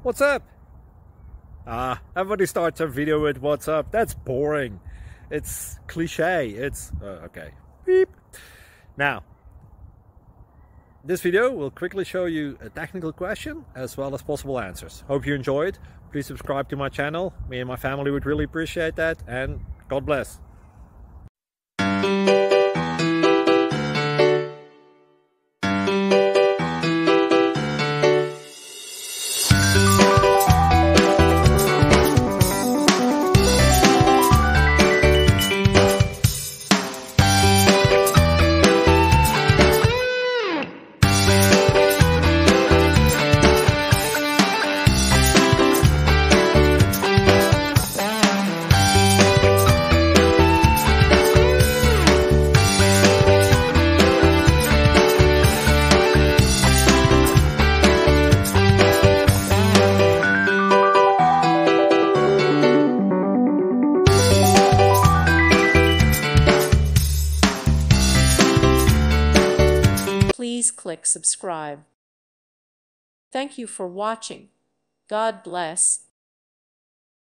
What's up? Everybody starts a video with what's up. That's boring. It's cliche. It's okay. Beep. Now, this video will quickly show you a technical question as well as possible answers. Hope you enjoyed. Please subscribe to my channel. Me and my family would really appreciate that, and God bless. Please click subscribe. Thank you for watching. God bless.